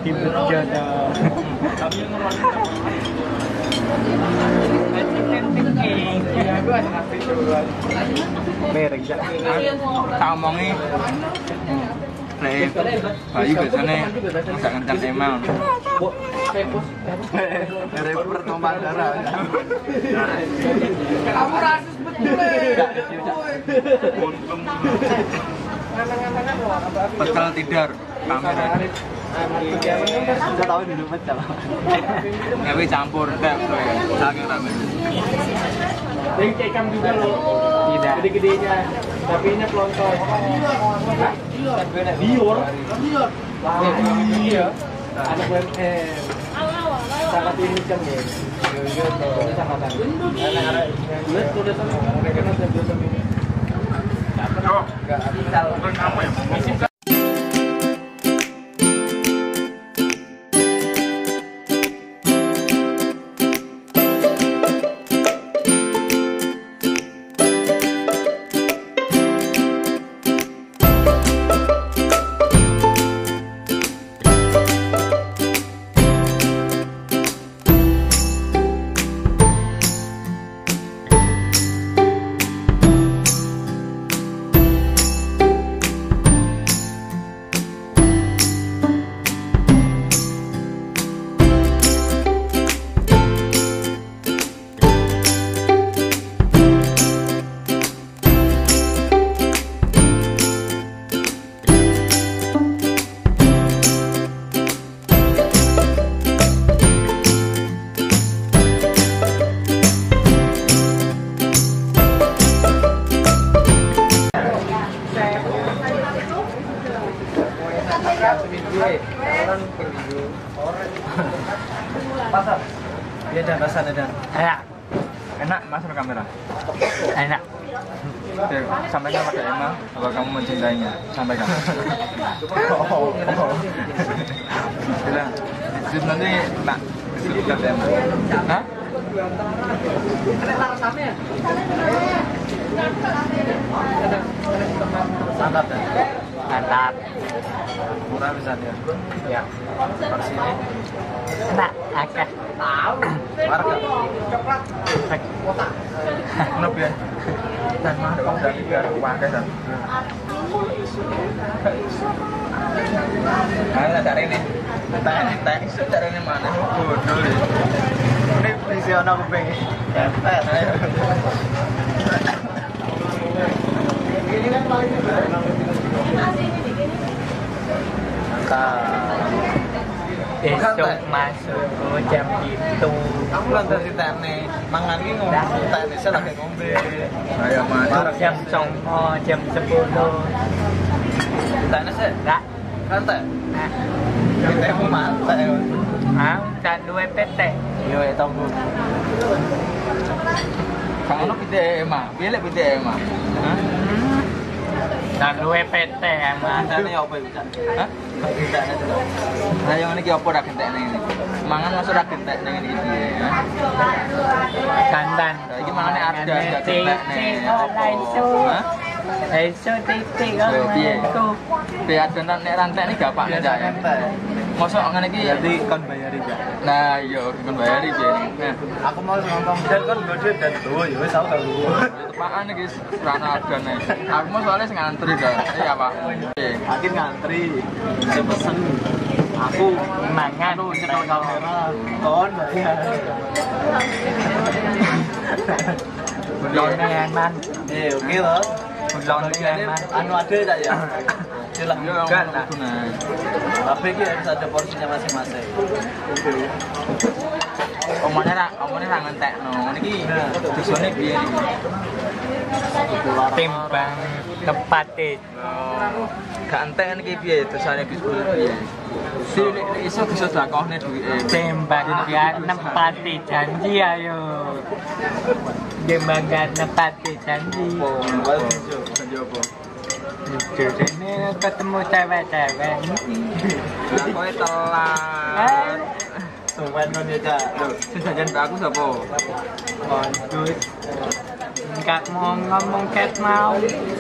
lagi berjodoh. Merek ya. Tak omongi. Nek bayi biasane agak kencang emang. Dari pertumpahan darah. Kamu rasis betul. Pecel tidar kamera. Sudah tahu dulu pecel. Tapi campur teh saking rame. Ini cekam juga loh. Tidak. Gede-gedenya. Tapi ini pelontos. Dior. Iya. Anak UMM. Sangat ini kan ya. Iya tuh. Sangat. Anak-anak bulat sudah sama. Mereka sudah biasa ini. Enggak bisa. Pasar. Iya dan rasanya dan. Enak. Enak masuk kamera. Enak. Oke, sampaikan pada Emma bahwa kamu mencintainya. Sampaikan. Bilang. Terus nanti nak sebutkan Emma. Hah? Mantap dan. Mantap. Murah bisa dia. Ya. Porsi ini. Enak. Akeh. Warga. Kenapa ya? Dan mah ada uang dari biar pakai dan. Ayo cari ini. Teh cari ini mana? Bodoh deh. Ini visioner kuping. Kepet. Ayo. Ini kan paling Besok masuk jam itu. Aku kan dari teknik. Mangan ini ngomong teknisnya lagi ngombe. Ayo masuk. Jam 09.00, jam 10. Teknisnya? Enggak. Kan teh? Kita mau mantai. Tak duwe PT. Yo itu Bu. Kalau kita Emma, pilih kita Emma. Hah? Tak duwe PT emang. Ini apa bisa? Hah? Nah yang ini apa rak entek ini? Mangan masuk rak entek ning iki ya. Kandan. Iki mangane ada enggak entek nih. Hah? Iso titik kan. Piye? Piye adonan nek rantek iki gapakne cak. Mosok ngene iki Jadi kon bayari ya. nah iya kon bayari piye ning. Nah, Aku mau ngomong dan kon gede dan tuwa ya wis aku tau dulu. tepakan iki serana adone. Aku mau soalnya sing ngantri dah. Iya, Pak. Piye? Akhir ngantri. Saya pesen. Aku mangan nyetel kamera. Kon bayar. Bulan Oke loh. bulan Anu ada tak ya? Jelas enggak lah. Tapi ini harus ada porsinya masing-masing. Omone ra ngentekno. Niki dusone piye niki? Timbang tepat Gak entek niki piye dosane dusone piye? Si iso bisa dakohne duwike. timbang dia nempati janji ayo. Timbang dia nempati janji. Ini ketemu cewek-cewek. Lah kowe telat. Sumpah non ya cak. Sing jajan mbak aku sapa? Waduh. Enggak mau ngomong cat mau.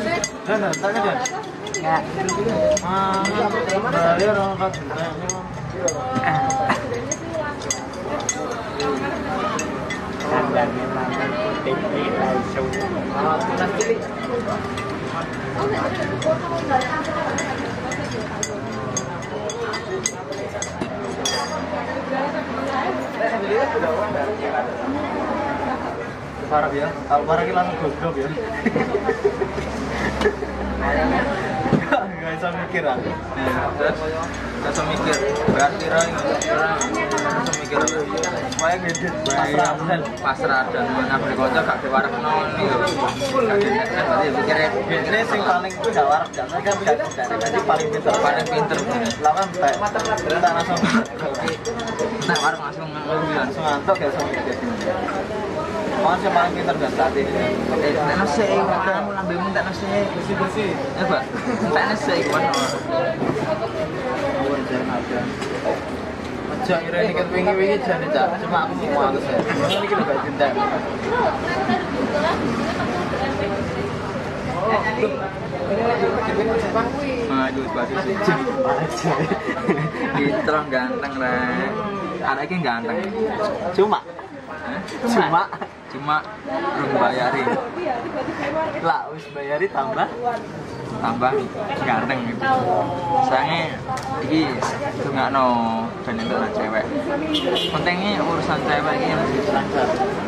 Tanya kan? Enggak. Bayar orang kat Sandalnya mangan putih langsung. Tunas cilik. Parah ya, kalau parah kita langsung goblok ya. Gak bisa mikir aku. Terus gak bisa mikir. Berarti orang bisa mikir. Supaya ngedit pasrah dan ngabri kocok gak diwarek non nih. Gak diwarek berarti mikirnya. Ini sing paling gak warek kan jadi paling pinter. Lawan kita langsung. Nah warek langsung ngantuk ya langsung mikir. Orang yang paling pintar dan saat ini. Nasi, kamu lambemu tak nasi bersih. Ya pak, tak nasi gimana? Aja kira ini kan wingi jangan cak. Cuma aku mau aku saya. Ini kita gak cinta. Maju baju suci. Pinter ganteng lah. Anaknya ganteng. Cuma belum bayarin lah wis bayari tambah ganteng gitu soalnya ini nggak no dan itu cewek pentingnya urusan cewek ini masih lancar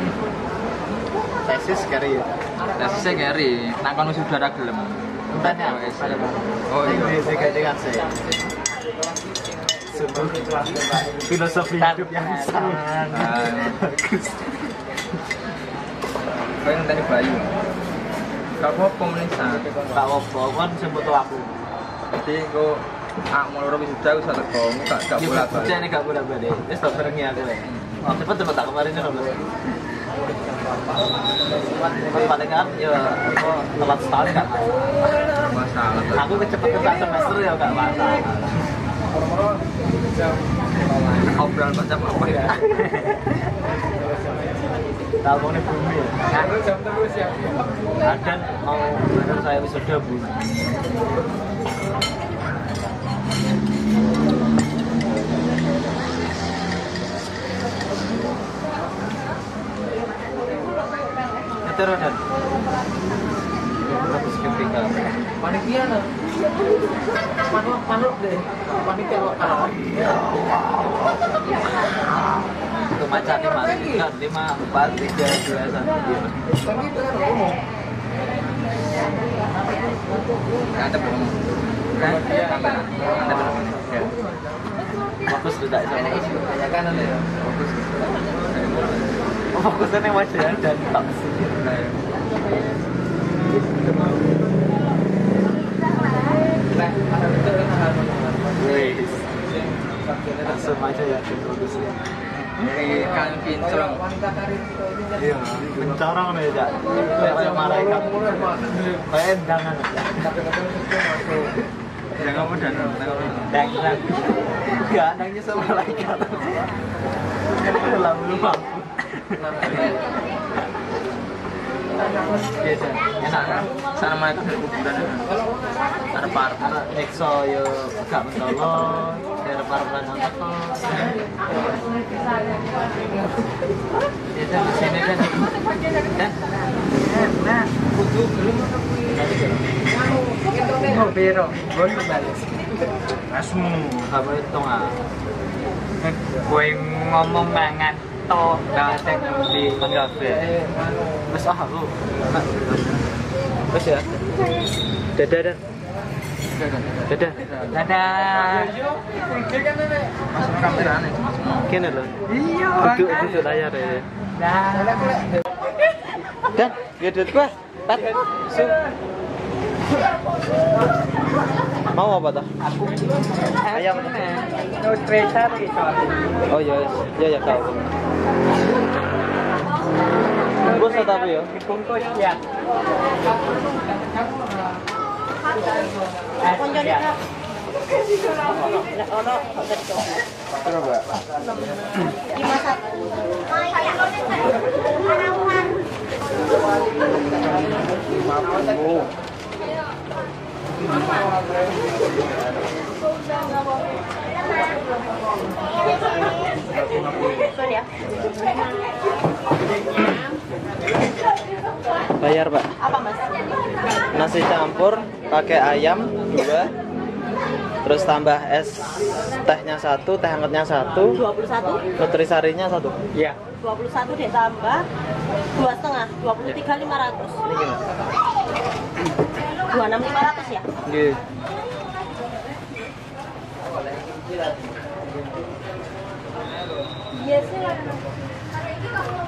tesis carry nah kan sudah ada gelem oh iya dengan saya filosofi hidup yang bagus. Kau yang tadi Bayu, kau komunisan, kau kan sebut aku. Jadi kau mau loro wisuda usah teko, gak boleh balik. Ini gak boleh balik. Wis tak berengi aku lek. Cepet tak kemarin kan. Paling kan ya telat setahun kan. Masalah. Aku kecepatan semester ya gak masalah. Obrolan macam apa ya? Teleponnya bumi ya? Aku jam terus ya? Ada mau bener saya wisuda bumi. Nyetir Dan? Terus ketika panitia no? Manuk deh, panitia lokal. Itu macam 5, 4, 3, 2, 1. Ada belum? Ada belum? Fokus tidak sama. Fokusnya yang wajah dan tak sih. Wes. Langsung aja ya fokusnya. Ini kan pincorong. Iya, pincorong nih ya. Kayak malaikat. Kayak endangan. Jangan kamu dan. Enggak, andangnya sama malaikat. Lalu bangku. Biasa, enak kan? Sana malaikat dari kuburan ada par, ada Nexo yo gak mentolong, ada par-par nangkep biasa di sini kan nah, kudu belum pero, gue kembali asmu, apa itu nggak? Gue ngomong banget toh, nggak ada di kafe mas aku mas ya dadah mas kamerane kene lho iya duduk layar ya dan gedut gua pat mau apa dah aku ayam nutrisa gitu oh ya tahu bungkus atau ya dibungkus ya Bayar, Pak. Apa Mas? Nasi campur pakai ayam 2. Terus tambah es tehnya 1, teh hangatnya 1. 21. Nutrisarinya 1. Iya. 21 ditambah 2,5, 23.500. Ini gimana? 26.500 ya? Nggih. Iya sih.